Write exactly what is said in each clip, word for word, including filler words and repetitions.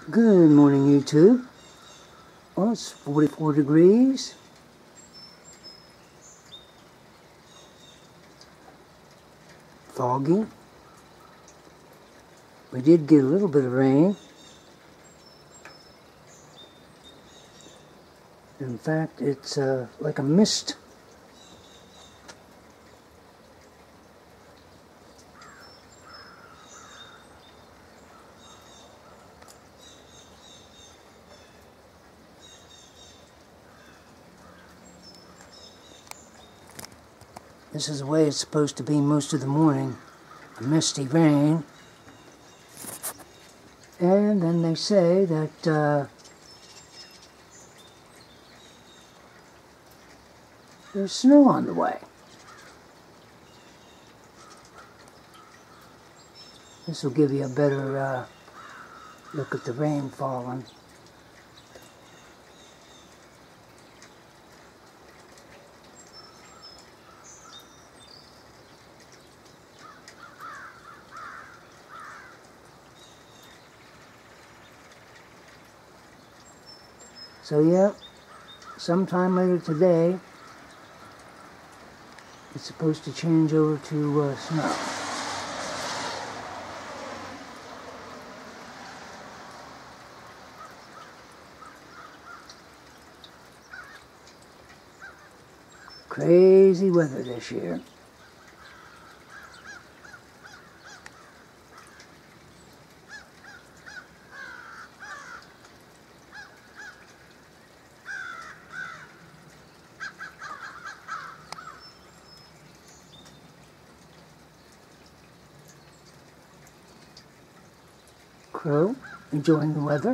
Good morning, YouTube. Well, it's forty-four degrees. Foggy. We did get a little bit of rain. In fact, it's uh, like a mist. This is the way it's supposed to be most of the morning. A misty rain. And then they say that uh, there's snow on the way. This will give you a better uh, look at the rain falling. So yeah, sometime later today, it's supposed to change over to uh, snow. Crazy weather this year. Crow, enjoying the weather.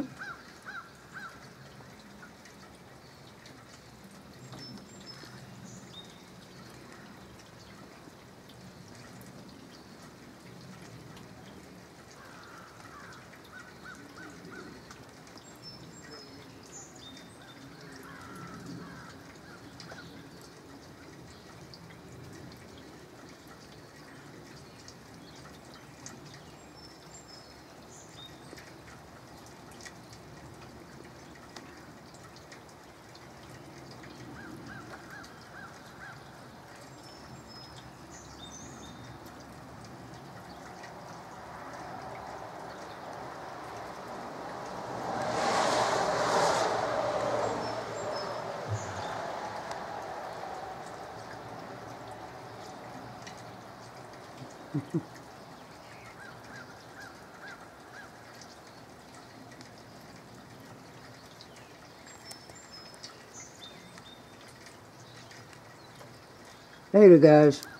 Later, guys.